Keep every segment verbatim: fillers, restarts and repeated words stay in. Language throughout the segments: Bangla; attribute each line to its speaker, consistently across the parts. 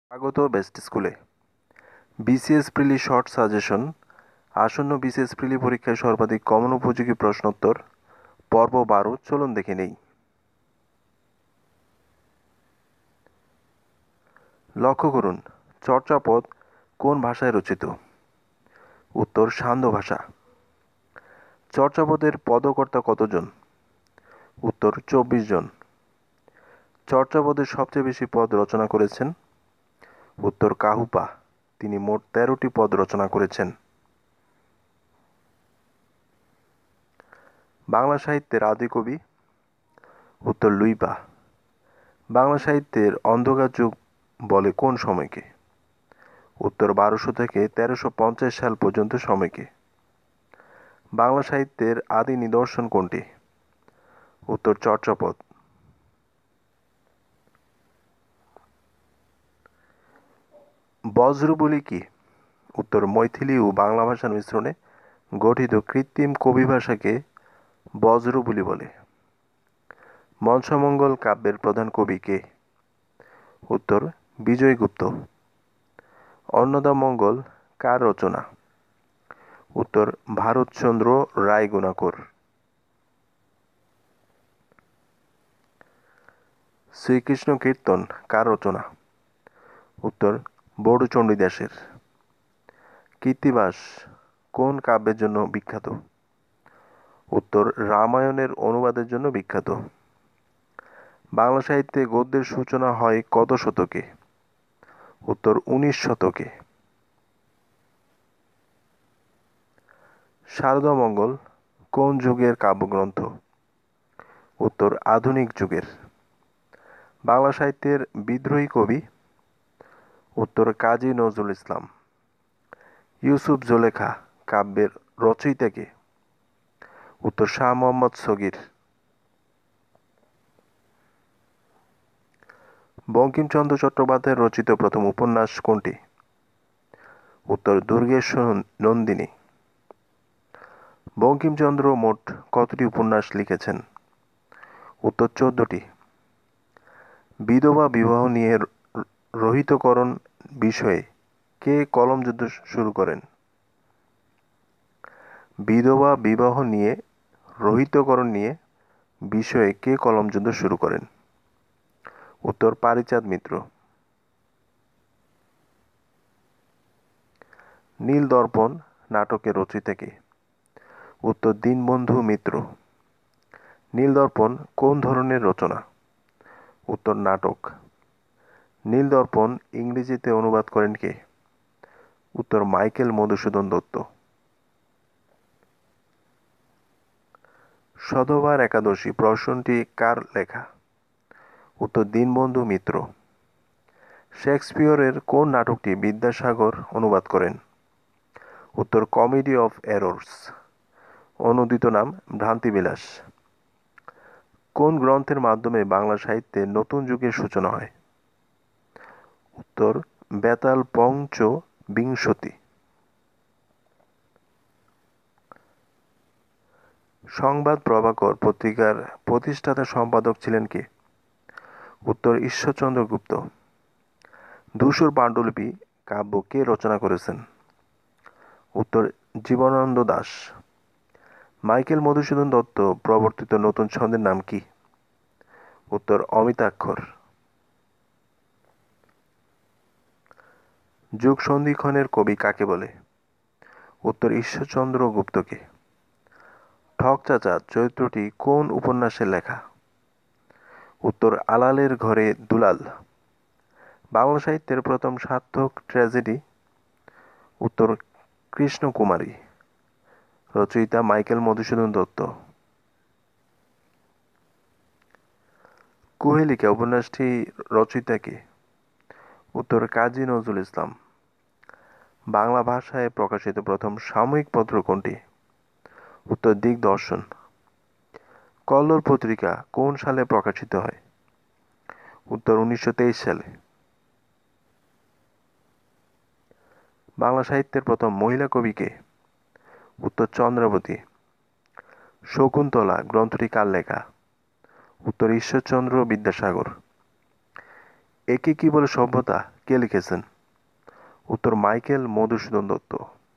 Speaker 1: স্বাগত বেস্ট স্কুলে। BCS prelim short suggestion. আসন্ন বিসিএস প্রিলি পরীক্ষায় সর্বাধিক কমন উপযোগী প্রশ্নোত্তর পর্ব বারো। চলুন দেখে নেই। লক্ষ্য করুন, চর্যাপদ কোন ভাষায় রচিত? উত্তর সান্ধ্য ভাষা। চর্যাপদের পদকর্তা কতজন? উত্তর চব্বিশ জন। চর্যাপদের সবচেয়ে বেশি পদ রচনা করেছেন? উত্তর কাহুপা, তিনি মোট তেরোটি পদ রচনা করেছেন। বাংলা সাহিত্যের আদি কবি? উত্তর লুইপা। বাংলা সাহিত্যের অন্ধকার যুগ বলে কোন সময়কে? উত্তর বারোশো থেকে তেরোশো পঞ্চাশ সাল পর্যন্ত সময়কে। বাংলা সাহিত্যের আদি নিদর্শন কোনটি? উত্তর চর্যাপদ। বজ্রবলি কি? উত্তর মৈথিলি ও বাংলা ভাষার মিশ্রণে গঠিত কৃত্রিম কবি ভাষাকে বজ্রবলি বলে। মনসামঙ্গল কাব্যের প্রধান কবি কে? উত্তর বিজয়গুপ্ত। অন্নদামঙ্গল কার রচনা? উত্তর ভারতচন্দ্র রায়গুণাকর। শ্রীকৃষ্ণ কীর্তন কার রচনা? উত্তর বড়ুচণ্ডীদাসের। কৃত্তিবাস কোন কাব্যের জন্য বিখ্যাত? উত্তর রামায়ণের অনুবাদের জন্য বিখ্যাত। বাংলা সাহিত্যে গদ্যের সূচনা হয় কত শতকে? উত্তর উনিশ শতকে। শারদামঙ্গল কোন যুগের কাব্যগ্রন্থ? উত্তর আধুনিক যুগের। বাংলা সাহিত্যের বিদ্রোহী কবি? উত্তর কাজী নজরুল ইসলাম। ইউসুফ জুলেখা কাব্যের রচয়িতা কে? উত্তর শাহ মোহাম্মদ সগীর। বঙ্কিমচন্দ্র চট্টোপাধ্যায়ের রচিত প্রথম উপন্যাস কোনটি? উত্তর দুর্গেশ্বর নন্দিনী। বঙ্কিমচন্দ্র মোট কতটি উপন্যাস লিখেছেন? উত্তর চোদ্দটি। বিধবা বিবাহ নিয়ে রহিতকরণ বিষয়ে কে কলম যুদ্ধ শুরু করেন? বিধবা বিবাহ নিয়ে রহিতকরণ নিয়ে বিষয়ে কে কলম যুদ্ধ শুরু করেন? উত্তর পারিচাঁদ মিত্র। নীল দর্পণ নাটকের রচয়িতা কে? উত্তর দীনবন্ধু মিত্র। নীল দর্পণ কোন ধরনের রচনা? উত্তর নাটক। নীল দর্পণ ইংরেজিতে অনুবাদ করেন কে? উত্তর মাইকেল মধুসূদন দত্ত। সধবার একাদশী প্রহসনটি কার লেখা? উত্তর দীনবন্ধু মিত্র। শেক্সপিয়রের কোন নাটকটি বিদ্যাসাগর অনুবাদ করেন? উত্তর কমেডি অফ এরর্স। অনূদিত নাম ভ্রান্তিবিলাস। কোন গ্রন্থের মাধ্যমে বাংলা সাহিত্যে নতুন যুগের সূচনা হয়? উত্তর বেতাল পঞ্চ বিংশতি। সংবাদ প্রভাকর পত্রিকার প্রতিষ্ঠাতা সম্পাদক ছিলেন কে? উত্তর ঈশ্বরচন্দ্র গুপ্ত। ধূসর পাণ্ডুলিপি কাব্য কে রচনা করেছেন? উত্তর জীবনানন্দ দাশ। মাইকেল মধুসূদন দত্ত প্রবর্তিত নতুন ছন্দের নাম কি? উত্তর অমিতাক্ষর। যুগ সন্ধিক্ষণের কবি কাকে বলে? উত্তর ঈশ্বরচন্দ্র গুপ্তকে। ঠক চাচা চরিত্রটি কোন উপন্যাসের লেখা? উত্তর আলালের ঘরে দুলাল। বাংলা সাহিত্যের প্রথম সার্থক ট্র্যাজেডি? উত্তর কৃষ্ণকুমারী। রচয়িতা মাইকেল মধুসূদন দত্ত। কুহেলিকা উপন্যাসটি রচয়িতা কে? উত্তর কাজী নজরুল ইসলাম। বাংলা ভাষায় প্রকাশিত প্রথম সাময়িক পত্র কোনটি? উত্তর দিগদর্শন। কল্লোল পত্রিকা কোন সালে প্রকাশিত হয়? উত্তর উনিশশো তেইশ সালে। বাংলা সাহিত্যের প্রথম মহিলা কবি কে? উত্তর চন্দ্রাবতী। শকুন্তলা গ্রন্থটি কার লেখা? উত্তর ঈশ্বরচন্দ্র বিদ্যাসাগর। একে কি বলে সভ্যতা কে লিখেছেন? উত্তর মাইকেল মধুসূদন দত্ত।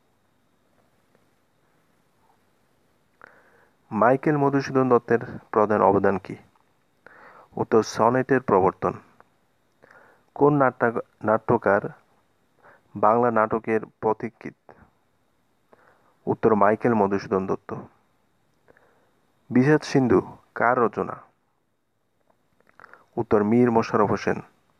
Speaker 1: মাইকেল মধুসূদন দত্তের প্রধান অবদান কি? উত্তর সনেটের প্রবর্তন। কোন নাট্যকার বাংলা নাটকের পথিকৃৎ? উত্তর মাইকেল মধুসূদন দত্ত। বিষাদ সিন্ধু কার রচনা? উত্তর মীর মোশাররফ হোসেন।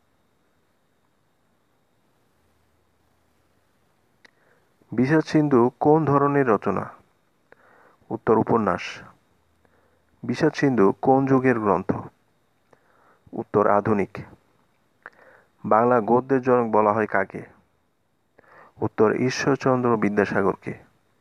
Speaker 1: বিষাদ সিন্ধু কোন ধরনের রচনা? উত্তর উপন্যাস। বিষাদ সিন্ধু কোন যুগের গ্রন্থ? উত্তর আধুনিক। বাংলা গদ্যের জনক বলা হয় কাকে? উত্তর ঈশ্বরচন্দ্র বিদ্যাসাগরকে।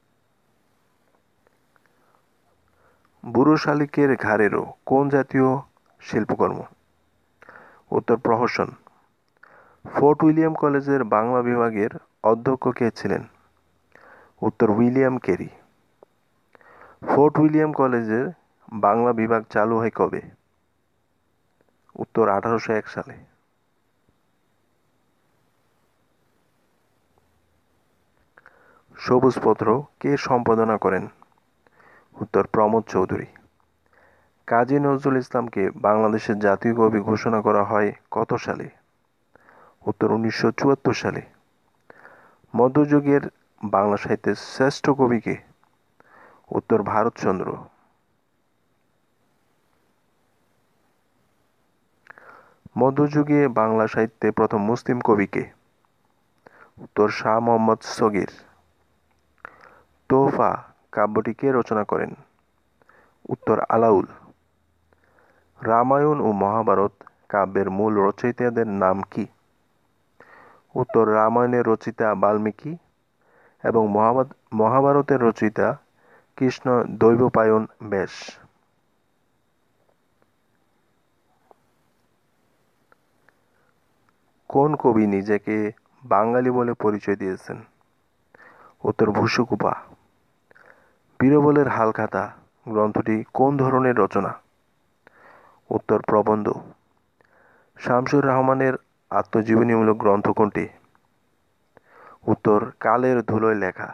Speaker 1: বুড়ো শালিকের ঘাড়েরও কোন জাতীয় শিল্পকর্ম? উত্তর প্রহসন। ফোর্ট উইলিয়াম কলেজের বাংলা বিভাগের অধ্যক্ষ কে ছিলেন? উত্তর উইলিয়াম কেরি। ফোর্ট উইলিয়াম কলেজের বাংলা বিভাগ চালু হয় কবে? উত্তর আঠারোশো এক সালে। সবুজপত্র কে সম্পাদনা করেন? উত্তর প্রমোদ চৌধুরী। কাজী নজরুল ইসলামকে বাংলাদেশের জাতীয় কবি ঘোষণা করা হয় কত সালে? উত্তর উনিশশো চুয়াত্তর সালে। মধ্যযুগের বাংলা সাহিত্যের শ্রেষ্ঠ কবি কে? উত্তর ভারতচন্দ্র। মধ্যযুগে বাংলা সাহিত্যে প্রথম মুসলিম কবি কে? উত্তর শাহ মোহাম্মদ সগীর। তোহফা কাব্যটি কে রচনা করেন? উত্তর আলাউল। রামায়ণ ও মহাভারত কাব্যের মূল রচয়িতাদের নাম কি? উত্তর রামায়ণের রচয়িতা বাল্মীকি এবং মহাভারতের রচয়িতা কৃষ্ণ দৈবপায়ন ব্যাস। কোন কবি নিজেকে বাঙালি বলে পরিচয় দিয়েছেন? উত্তর ভূসুকুপা। বীরবলের হালখাতা গ্রন্থটি কোন ধরনের রচনা? উত্তর প্রবন্ধ। শামসুর রহমানের আত্মজীবনীমূলক গ্রন্থ কোনটি? উত্তর কালের ধুলোয় লেখা।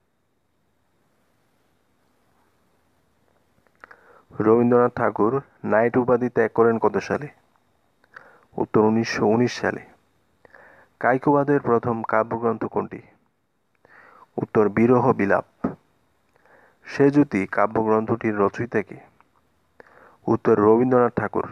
Speaker 1: রবীন্দ্রনাথ ঠাকুর নাইট উপাধি ত্যাগ করেন কত সালে? উত্তর উনিশশো উনিশ সালে। কায়কোবাদের প্রথম কাব্যগ্রন্থ কোনটি? উত্তর বিরহ বিলাপ। সেজুতি কাব্যগ্রন্থটির রচয়িতা কে? উত্তর রবীন্দ্রনাথ ঠাকুর।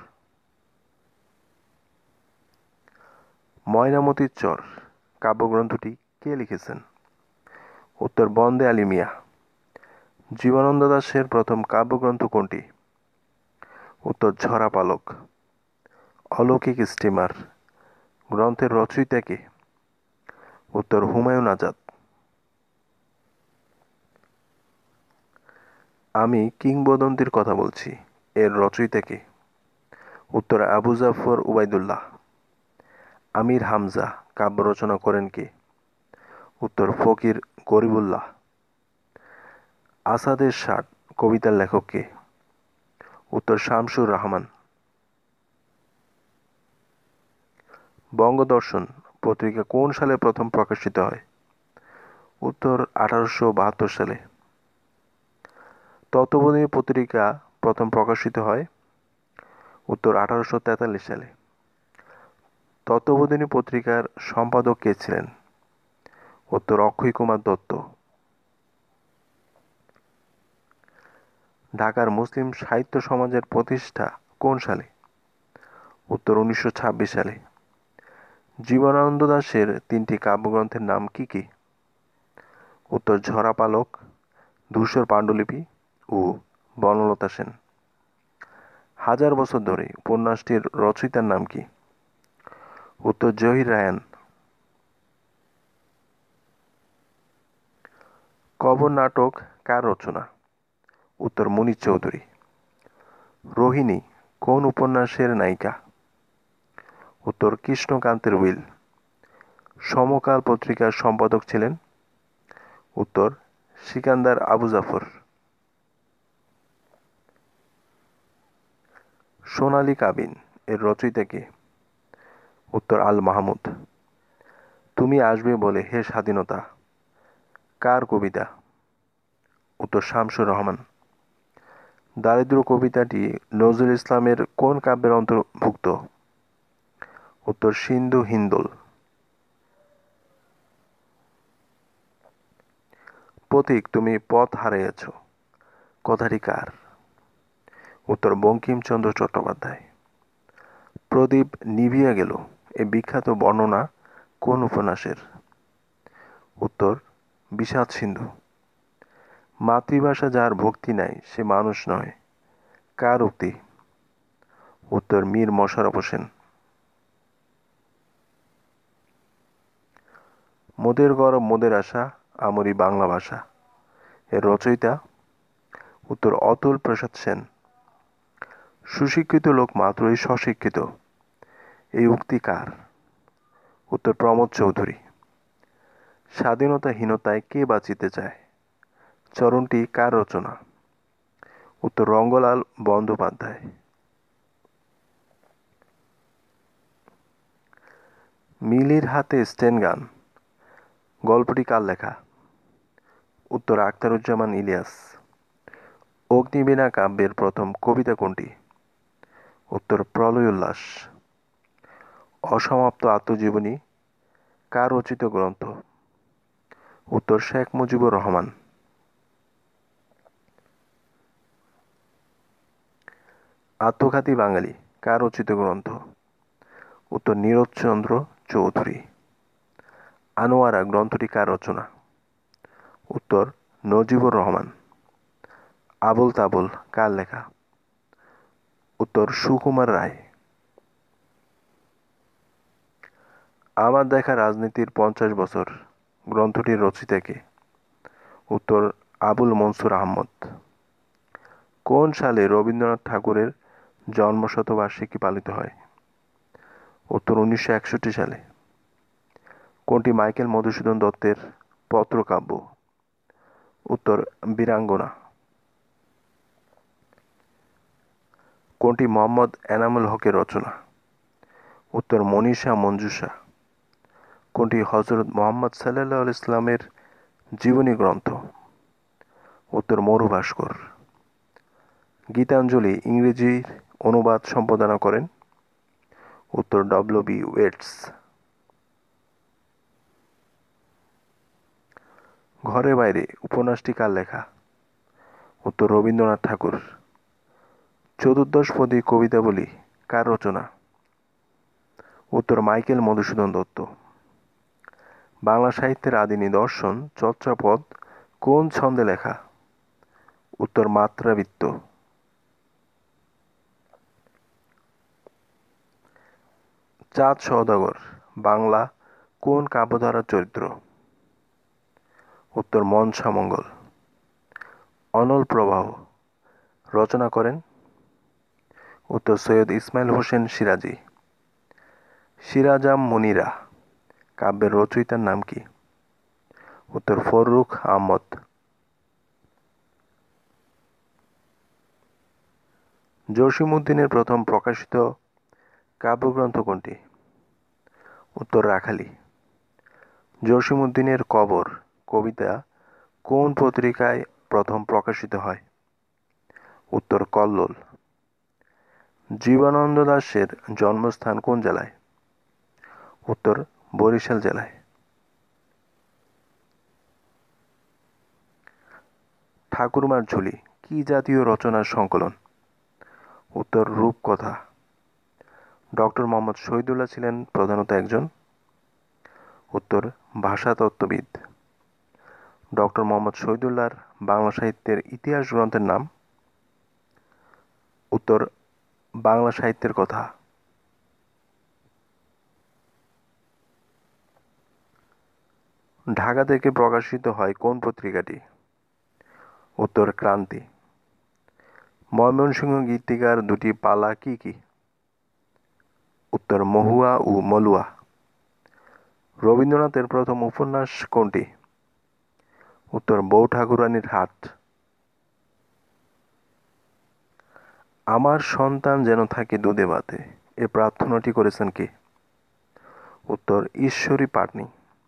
Speaker 1: ময়নামতির চর কাব্যগ্রন্থটি কে লিখেছেন? উত্তর বন্দে আলী মিয়া। জীবনানন্দ দাশের প্রথম কাব্যগ্রন্থ কোনটি? উত্তর ঝরা পালক। অলৌকিক স্টিমার গ্রন্থের রচয়িতা কে? উত্তর হুমায়ুন আজাদ। আমি কিংবদন্তির কথা বলছি এর রচয়িতা কে? উত্তর আবু জাফর উবাইদুল্লাহ। আমির হামজা কাব্য রচনা করেন কে? উত্তর ফকির গরিবুল্লাহ। আসাদের ষাট কবিতার লেখক কে? উত্তর শামসুর রহমান। বঙ্গদর্শন পত্রিকা কোন সালে প্রথম প্রকাশিত হয়? উত্তর আঠারোশো বাহাত্তর সালে। তত্ত্ববোধিনী পত্রিকা প্রথম প্রকাশিত হয়? উত্তর আঠারোশো তেতাল্লিশ সালে। তত্ত্ববোধিনী পত্রিকার সম্পাদক কে ছিলেন? উত্তর অক্ষয় কুমার দত্ত। ঢাকার মুসলিম সাহিত্য সমাজের প্রতিষ্ঠা কোন সালে? উত্তর উনিশশো ছাব্বিশ সালে। জীবনানন্দ দাশের তিনটি কাব্যগ্রন্থের নাম কি কি? উত্তর ঝরা পালক, ধূসর পাণ্ডুলিপি ও বনলতা সেন। হাজার বছর ধরে উপন্যাসটির রচয়িতার নাম কি? উত্তর জহির রায়হান। কবর নাটক কার রচনা? উত্তর মুনীর চৌধুরী। রোহিণী কোন উপন্যাসের নায়িকা? উত্তর কৃষ্ণকান্তের উইল। সমকাল পত্রিকার সম্পাদক ছিলেন? উত্তর সিকান্দার আবু জাফর। সোনালী কাবিন এর রচয়িতা কে? উত্তর আল মাহমুদ। তুমি আসবে বলে হে স্বাধীনতা কার কবিতা? উত্তর শামসুর রহমান। দারিদ্র কবিতাটি নজরুল ইসলামের কোন কাব্যের অন্তর্ভুক্ত? উত্তর সিন্ধু হিন্দোল। পথিক তুমি পথ হারিয়েছ কথাটি কার? উত্তর বঙ্কিমচন্দ্র চট্টোপাধ্যায়। প্রদীপ নিভিয়া গেল এ বিখ্যাত বর্ণনা কোন উপন্যাসের? উত্তর বিষাদ সিন্ধু। মাতৃভাষা যার ভক্তি নাই সে মানুষ নয় কার উক্তি? উত্তর মীর মশাররফ হোসেন। মোদের গরব মোদের আশা আমরি বাংলা ভাষা এর রচয়িতা? উত্তর অতুল প্রসাদ সেন। সুশিক্ষিত লোক মাত্রই স্বশিক্ষিত এই উক্তি কার? উত্তর প্রমোদ চৌধুরী। স্বাধীনতাহীনতায় কে বাঁচিতে চায় চরণটি কার রচনা? উত্তর রঙ্গলাল বন্দ্যোপাধ্যায়। মিলির হাতে স্টেনগান গল্পটি কার লেখা? উত্তর আখতারুজ্জামান ইলিয়াস। অগ্নিবীণা কাব্যের প্রথম কবিতা কোনটি? উত্তর প্রলয় উল্লাস। অসমাপ্ত আত্মজীবনী কার রচিত গ্রন্থ? উত্তর শেখ মুজিবুর রহমান। আত্মঘাতী বাঙালি কার রচিত গ্রন্থ? উত্তর নীরজচন্দ্র চৌধুরী। আনোয়ারা গ্রন্থটি কার রচনা? উত্তর নজিবুর রহমান। আবুল তাবুল কার লেখা? উত্তর সুকুমার রায়। আমার দেখা রাজনীতির পঞ্চাশ বছর গ্রন্থটির রচিতা কে? উত্তর আবুল মনসুর আহমদ। কোন সালে রবীন্দ্রনাথ ঠাকুরের জন্মশতবার্ষিকী পালিত হয়? উত্তর উনিশশো একষট্টি সালে। কোনটি মাইকেল মধুসূদন দত্তের পত্রকাব্য? উত্তর বীরাঙ্গনা। কোনটি মোহাম্মদ এনামুল হকের রচনা? উত্তর মনীষা মঞ্জুষা। কোনটি হযরত মুহাম্মদ সাল্লাল্লাহু আলাইহি ইসলামের জীবনী গ্রন্থ? উত্তর মরুভাস্কর। গীতাঞ্জলি ইংরেজির অনুবাদ সম্পাদনা করেন? উত্তর ডব্লিউ বি ওয়েটস। ঘরে বাইরে উপন্যাসটি কার লেখা? উত্তর রবীন্দ্রনাথ ঠাকুর। চতুর্দশপদী কবিতাবলী কার রচনা? উত্তর মাইকেল মধুসূদন দত্ত। বাংলা সাহিত্যের আদি নিদর্শন চর্যাপদ কোন ছন্দে লেখা? উত্তর মাত্রাবৃত্ত। চাঁদ সওদাগর বাংলা কোন কাব্যধারার চরিত্র? উত্তর মনসামঙ্গল। অনল প্রবাহ রচনা করেন? উত্তর সৈয়দ ইসমাইল হোসেন সিরাজি। সিরাজাম মুনিরা কাব্যের রচয়িতার নাম কি? উত্তর ফররুখ আহমদ। জসীমউদ্দীনের প্রথম প্রকাশিত কাব্যগ্রন্থ কোনটি? উত্তর রাখালি। জসীমউদ্দীনের কবর কবিতা কোন পত্রিকায় প্রথম প্রকাশিত হয়? উত্তর কল্লোল। জীবনানন্দ দাশের জন্মস্থান কোন জেলায়? উত্তর বরিশাল জেলায়। ঠাকুরমার ঝুলি কি জাতীয় রচনার সংকলন? উত্তর রূপকথা। ডক্টর মোহাম্মদ শহীদুল্লাহ ছিলেন প্রধানত একজন? উত্তর ভাষাতত্ত্ববিদ। ডক্টর মোহাম্মদ শহীদুল্লাহর বাংলা সাহিত্যের ইতিহাস গ্রন্থের নাম? উত্তর বাংলা সাহিত্যের কথা। ঢাকা থেকে প্রকাশিত হয় কোন পত্রিকাটি? উত্তর ক্রান্তি। ময়মনসিংহ গীতিকার দুটি পালা কি কি? উত্তর মহুয়া ও মলুয়া। রবীন্দ্রনাথের প্রথম উপন্যাস কোনটি? উত্তর বউ ঠাকুরানীর হাট। আমার সন্তান যেন থাকে দুধে ভাতে এ প্রার্থনাটি করেছেন কে? উত্তর ঈশ্বরী পাটনি।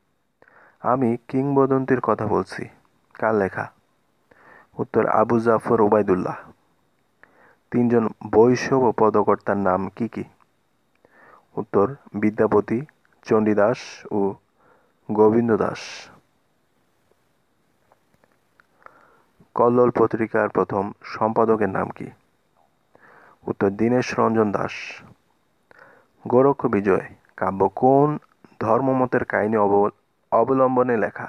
Speaker 1: আমি কিংবদন্তির কথা বলছি, কার লেখা? উত্তর আবু জাফর ওবায়দুল্লাহ। তিনজন বৈষ্ণব পদকর্তার নাম কি কি? উত্তর বিদ্যাপতি, চণ্ডীদাস ও গোবিন্দ দাস। কল্লোল পত্রিকার প্রথম সম্পাদকের নাম কি? উত্তর দীনেশ রঞ্জন দাস। গোরক্ষ বিজয় কাব্য কোন ধর্মমতের কাহিনী অবলম্বনে লেখা?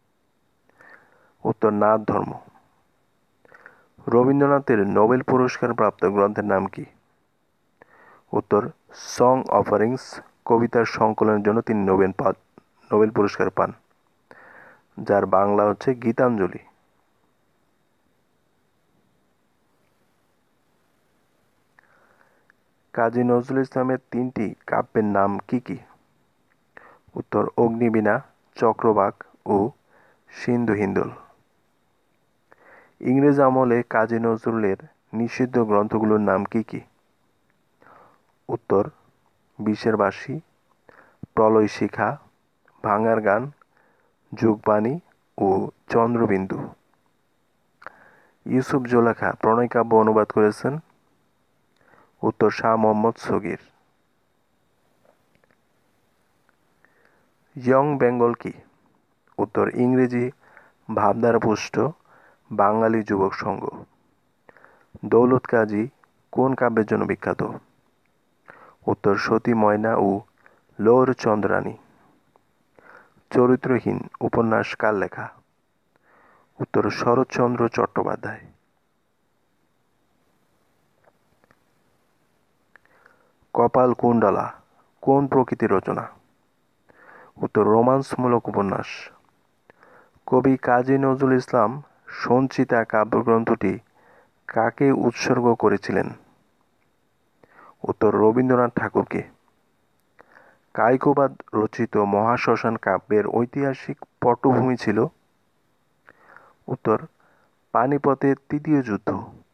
Speaker 1: উত্তর নাথ ধর্ম। রবীন্দ্রনাথের নোবেল পুরস্কার প্রাপ্ত গ্রন্থের নাম কি? উত্তর সং অফারিংস কবিতার সংকলনের জন্য তিনি নোবেল পান নোবেল পুরস্কার পান, যার বাংলা হচ্ছে গীতাঞ্জলি। কাজী নজরুল ইসলামের তিনটি কাব্যের নাম কি কি? উত্তর অগ্নিবীণা, চক্রবাক ও সিন্ধু হিন্দোল। ইংরেজ আমলে কাজী নজরুলের নিষিদ্ধ গ্রন্থগুলোর নাম কি কি? উত্তর বিষের বাঁশি, প্রলয় শিখা, ভাঙার গান, যুগবাণী ও চন্দ্রবিন্দু। ইউসুফ জোলেখা প্রণয়কাব্য অনুবাদ করেছেন? উত্তর শাহ মোহাম্মদ সগীর। ইয়ং বেঙ্গল কি? উত্তর ইংরেজি ভাবধারাপুষ্ট বাঙালি যুবক সংঘ। দৌলত কাজী কোন কাব্যের জন্য বিখ্যাত? উত্তর সতী ময়না ও লৌর চন্দ্রানী। চরিত্রহীন উপন্যাস কার লেখা? উত্তর শরৎচন্দ্র চট্টোপাধ্যায়। কপাল কুণ্ডলা কোন প্রকৃতির রচনা? উত্তর রোমান্সমূলক উপন্যাস। কবি কাজী নজরুল ইসলাম সঞ্চিতা কাব্যগ্রন্থটি কাকে উৎসর্গ করেছিলেন? উত্তর রবীন্দ্রনাথ ঠাকুরকে। কায়কোবাদ রচিত মহাশ্মশান কাব্যের ঐতিহাসিক পটভূমি ছিল? উত্তর পানিপথের তৃতীয় যুদ্ধ।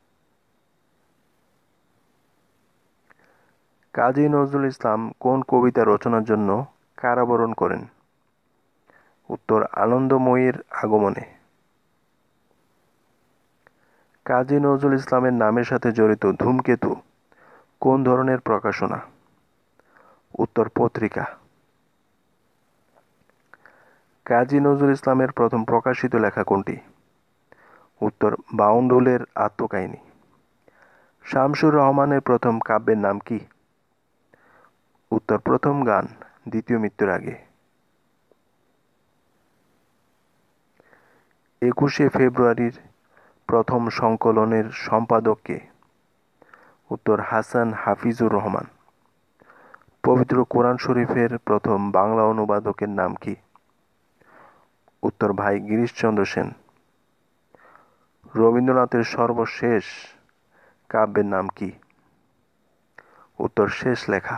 Speaker 1: কাজী নজরুল ইসলাম কোন কবিতা রচনার জন্য কারাবরণ করেন? উত্তর আনন্দময়ীর আগমনে। কাজী নজরুল ইসলামের নামের সাথে জড়িত ধূমকেতু কোন ধরনের প্রকাশনা? উত্তর পত্রিকা। কাজী নজরুল ইসলামের প্রথম প্রকাশিত লেখা কোনটি? উত্তর বাউন্ডুলের আত্মকাহিনী। শামসুর রহমানের প্রথম কাব্যের নাম কি? উত্তর প্রথম গান দ্বিতীয় মৃত্যুর আগে। একুশে ফেব্রুয়ারির প্রথম সংকলনের সম্পাদক কে? উত্তর হাসান হাফিজুর রহমান। পবিত্র কোরআন শরীফের প্রথম বাংলা অনুবাদকের নাম কি? উত্তর ভাই গিরিশচন্দ্র সেন। রবীন্দ্রনাথের সর্বশেষ কাব্যের নাম কি? উত্তর শেষ লেখা।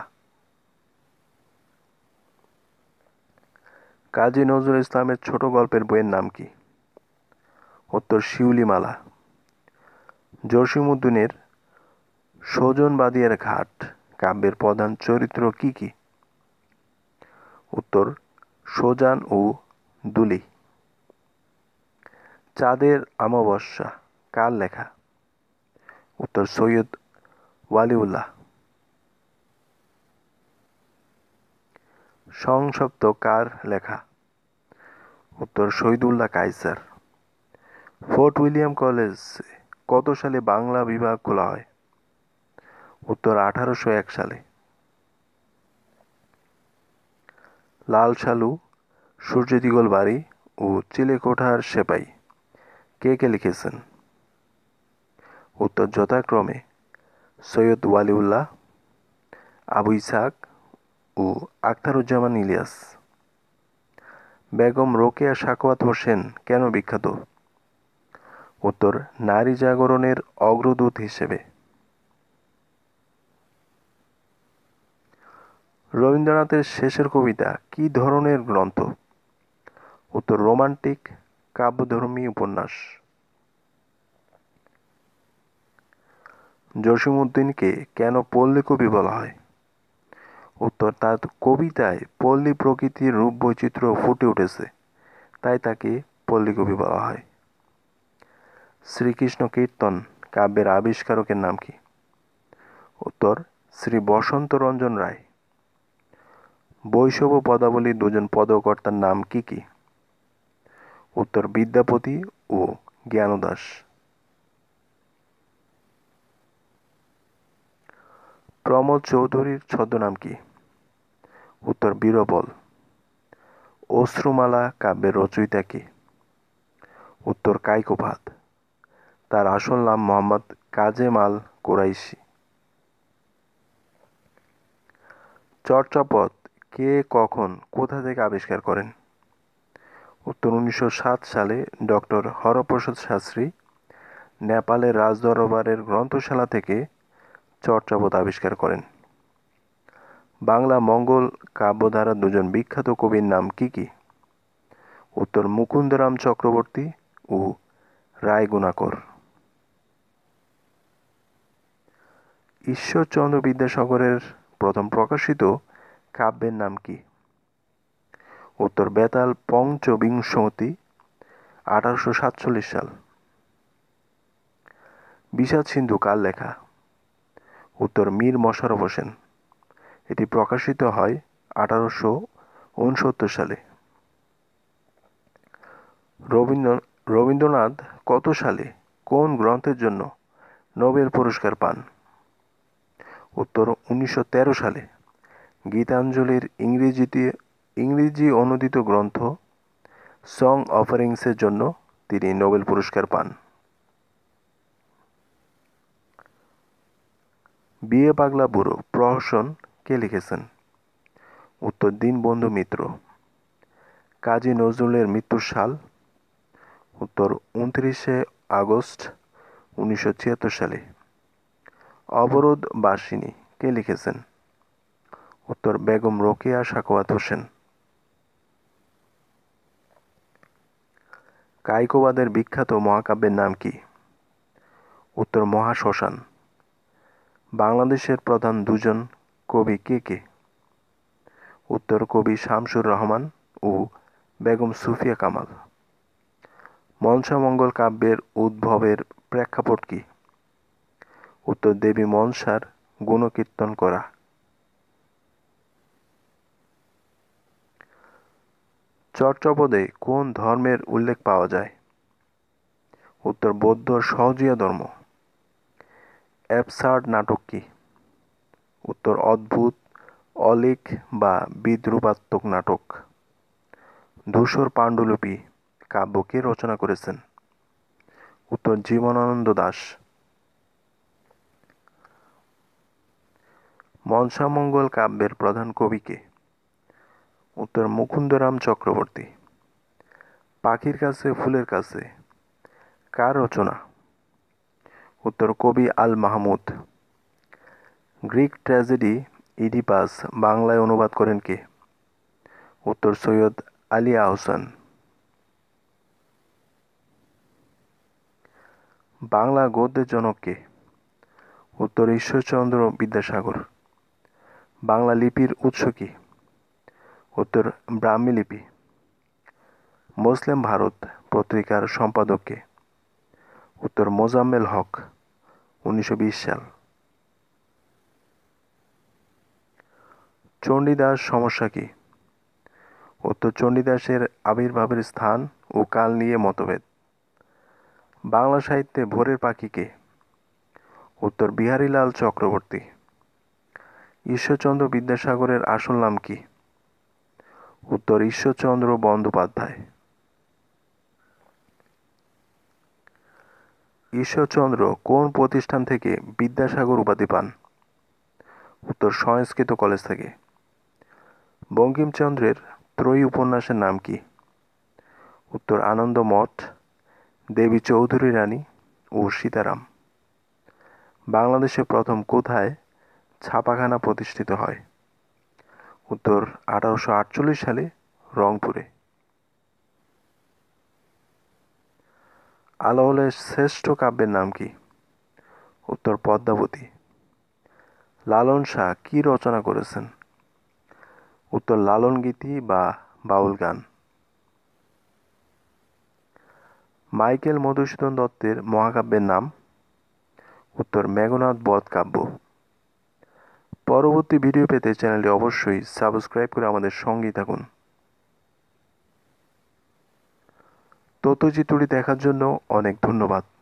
Speaker 1: কাজী নজরুল ইসলামের ছোট গল্পের বইয়ের নাম কি? উত্তর শিউলিমালা। জসীমউদ্দীনের সজনবাদিয়ার ঘাট কাব্যের প্রধান চরিত্র কি কি? উত্তর সোজান ও দুলি। চাঁদের অমাবস্যা কার লেখা? উত্তর সৈয়দ ওয়ালিউল্লাহ। সংসপ্ত কার লেখা? উত্তর Shahidullah Kaiser. Fort William college কত সালে বাংলা বিভাগ খোলা হয়? উত্তর আঠারোশো এক সালে। লাল সালু, সূর্যদিগল বাড়ি ও চিলেকোঠার সেপাই কে কে লিখেছেন? উত্তর যথাক্রমে সৈয়দ ওয়ালিউল্লাহ, আবু ইসহাক ও আখতারুজ্জামান ইলিয়াস। বেগম রোকেয়া সাখাওয়াত হোসেন কেন বিখ্যাত? উত্তর নারী জাগরণের অগ্রদূত হিসেবে। রবীন্দ্রনাথের শেষের কবিতা কি ধরনের গ্রন্থ? উত্তর রোমান্টিক কাব্যধর্মী উপন্যাস। জসীমউদ্দীনকে কেন পল্লী কবি বলা হয়? উত্তর তার কবিতায় পল্লী প্রকৃতির রূপ বৈচিত্র্য ফুটে উঠেছে তাই তাকে পল্লীকবি বলা হয়। শ্রীকৃষ্ণ কীর্তন কাব্যের আবিষ্কারকের নাম কি? উত্তর শ্রী বসন্ত রঞ্জন রায়। বৈষ্ণব পদাবলীর দুজন পদকর্তার নাম কি কি? উত্তর বিদ্যাপতি ও জ্ঞানদাস। প্রমোদ চৌধুরীর ছদ্মনাম কি? উত্তর বীরবল। অশ্রুমালা কাব্যের রচয়িতা কে? উত্তর কায়কোবাদ। তার আসল নাম মোহাম্মদ কাজেম আল কোরাইশি। চর্যাপদ কে কখন কোথা থেকে আবিষ্কার করেন? উত্তর উনিশশো সাত সালে ডক্টর হরপ্রসাদ শাস্ত্রী নেপালের রাজদরবারের গ্রন্থশালা থেকে চর্যাপদ আবিষ্কার করেন। বাংলা মঙ্গল কাব্যধারার দুজন বিখ্যাত কবির নাম কি কি? উত্তর মুকুন্দরাম চক্রবর্তী ও রায়গুণাকর। ঈশ্বরচন্দ্র বিদ্যাসাগরের প্রথম প্রকাশিত কাব্যের নাম কি? উত্তর বেতাল পঞ্চবিংশতি, আঠারোশো সাতচল্লিশ সাল। বিষাদ সিন্ধু কার লেখা? উত্তর মীর মশাররফ হোসেন। এটি প্রকাশিত হয় আঠারোশো উনসত্তর সালে। রবীন্দ্র রবীন্দ্রনাথ কত সালে কোন গ্রন্থের জন্য নোবেল পুরস্কার পান? উত্তর উনিশশো তেরো সালে। গীতাঞ্জলির ইংরেজিতে ইংরেজি অনুদিত গ্রন্থ সং অফারিংসের জন্য তিনি নোবেল পুরস্কার পান। বিয়ে পাগলা বুড়ো প্রহসন কে লিখেছেন? উত্তর দীনবন্ধু মিত্র। কাজী নজরুলের মৃত্যুর সাল? উত্তর উনত্রিশে আগস্ট উনিশশো ছিয়াত্তর সালে। অবরোধ বাসিনী কে লিখেছেন? উত্তর বেগম রোকেয়া সাখাওয়াত হোসেন। কায়কোবাদের বিখ্যাত মহাকাব্যের নাম কি? উত্তর মহাশ্মশান। বাংলাদেশের প্রধান দুজন কবি কে কে? উত্তর কবি শামসুর রহমান ও বেগম সুফিয়া কামাল। মনসামঙ্গল কাব্যের উদ্ভবের প্রেক্ষাপট কি? উত্তর দেবী মনসার গুণকীর্তন করা। চর্যাপদে কোন ধর্মের উল্লেখ পাওয়া যায়? উত্তর বৌদ্ধ সহজিয়া ধর্ম। অ্যাবসার্ড নাটক কি? উত্তর অদ্ভুত, অলীক বা বিদ্রূপাত্মক নাটক। ধূসর পাণ্ডুলিপি কাব্য কে রচনা করেছেন? উত্তর জীবনানন্দ দাশ। মনসামঙ্গল কাব্যের প্রধান কবি কে? উত্তর মুকুন্দরাম চক্রবর্তী। পাখির কাছে ফুলের কাছে কার রচনা? উত্তর কবি Al Mahmud. Greek tragedy Oedipus বাংলায় অনুবাদ করেন কে? উত্তর সৈয়দ আলী আহসান। বাংলা গদ্যের জনক কে? উত্তর ঈশ্বরচন্দ্র বিদ্যাসাগর। বাংলা লিপির উৎস কি? উত্তর ব্রাহ্মী লিপি। মুসলিম ভারত পত্রিকার সম্পাদক কে? উত্তর মোজাম্মেল হক, উনিশশো বিশ সাল। চণ্ডীদাস সমস্যা কি? উত্তর চণ্ডীদাসের আবির্ভাবের স্থান ও কাল নিয়ে মতভেদ। বাংলা সাহিত্যে ভোরের পাখি কে? উত্তর বিহারীলাল চক্রবর্তী। ঈশ্বরচন্দ্র বিদ্যাসাগরের আসল নাম কি? উত্তর ঈশ্বরচন্দ্র বন্দ্যোপাধ্যায়। ঈশ্বরচন্দ্র কোন প্রতিষ্ঠান থেকে বিদ্যাসাগর উপাধি পান? উত্তর সংস্কৃত কলেজ থেকে। বঙ্কিমচন্দ্রের ত্রয়ী উপন্যাসের নাম কি? উত্তর আনন্দ মঠ, দেবী চৌধুরী রানী ও সীতারাম। বাংলাদেশে প্রথম কোথায় ছাপাখানা প্রতিষ্ঠিত হয়? উত্তর আঠারোশো আটচল্লিশ সালে রংপুরে। আলাওলের শ্রেষ্ঠ কাব্যের নাম কি? উত্তর পদ্মাবতী। লালন শাহ কি রচনা করেছেন? উত্তর লালন গীতি বা বাউল গান। মাইকেল মধুসূদন দত্তের মহাকাব্যের নাম? উত্তর মেঘনাদ বধ কাব্য। পরবর্তী ভিডিও পেতে চ্যানেলটি অবশ্যই সাবস্ক্রাইব করে আমাদের সঙ্গেই থাকুন। তথ্যচিত্রটি দেখার জন্য অনেক ধন্যবাদ।